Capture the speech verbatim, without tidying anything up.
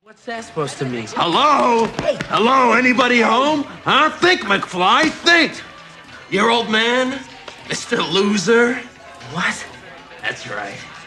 What's that supposed to mean? Hello? Hey. Hello, anybody home? Huh? Think, McFly, think. Your old man, Mister Loser. What? That's right.